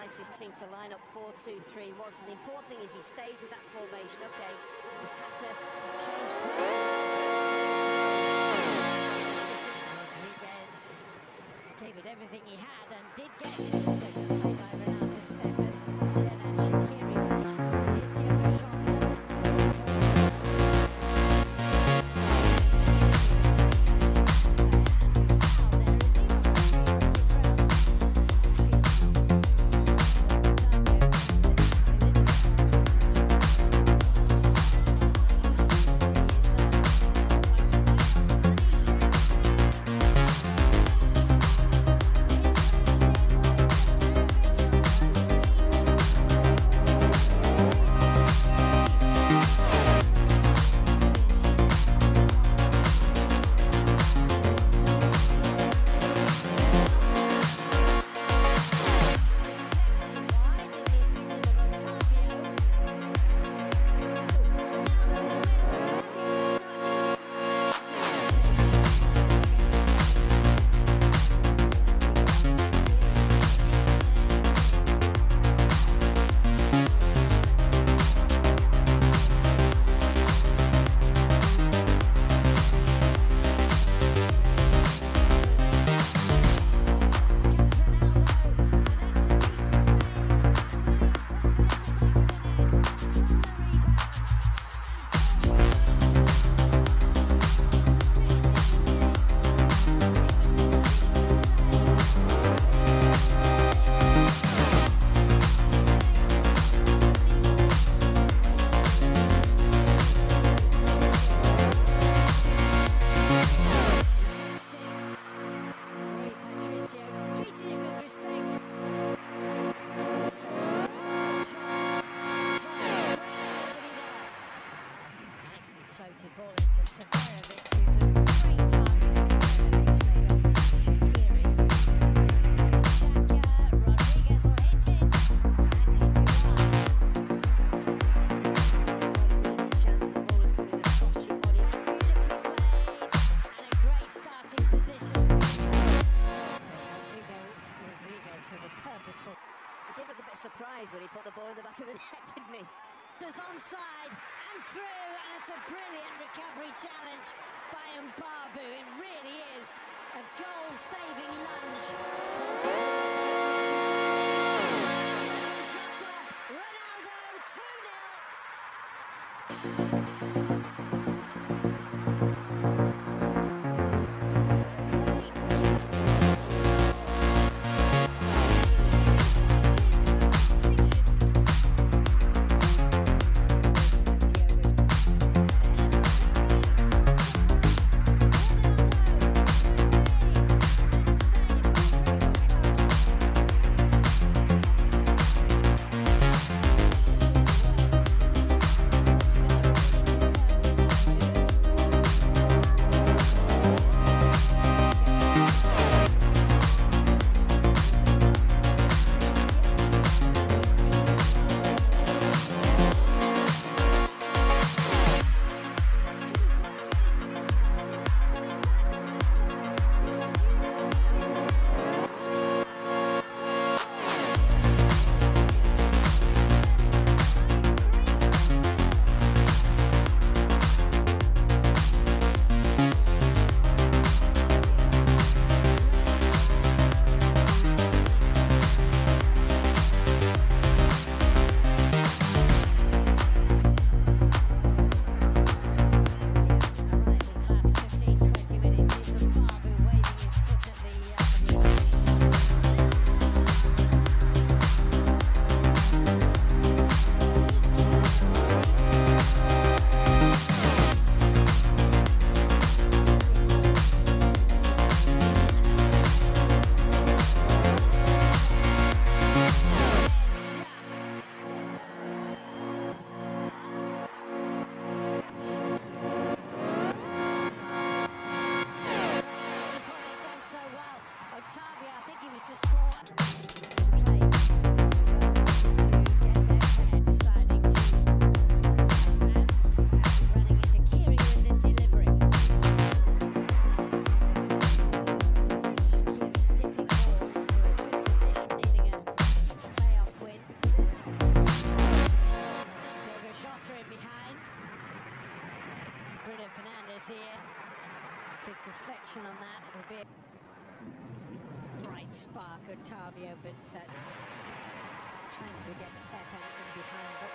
advise his team to line up 4-2-3-1. So the important thing is he stays with that formation. Okay, he's had to change place. Rodriguez gave it everything he had and did get it. So played by Ronaldo's effort. Shakiri managed. Here's Diego Jota. Ball into Severovic, who's a great target. Shakiri. Rodriguez will hit it, and hit it well. He's got an easy chance, and the ball is coming across your body. That's beautifully played, and a great starting position. Rodriguez with a purposeful. He did look a bit surprised when he put the ball in the back of the net, didn't he? Does onside and through, and it's a brilliant recovery challenge by Mbabu. It really is a goal-saving lunge. Ronaldo, 2-0. chance here. Big deflection on that. It'll be a bright spark, Otavio, but trying to get Stefan in behind, but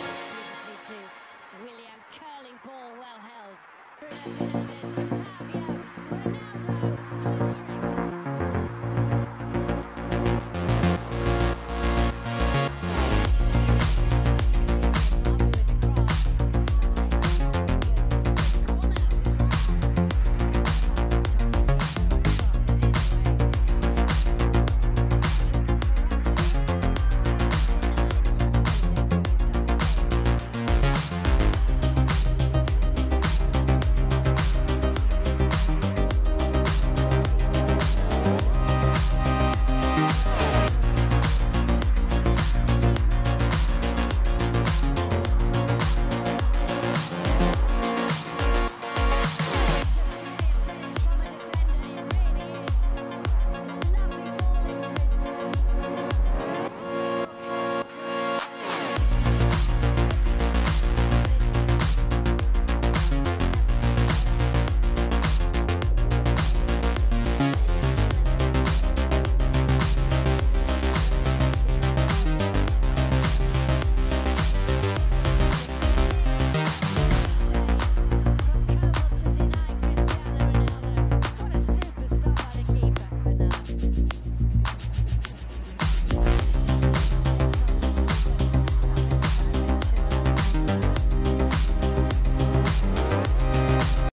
beautifully to William, curling ball, well held.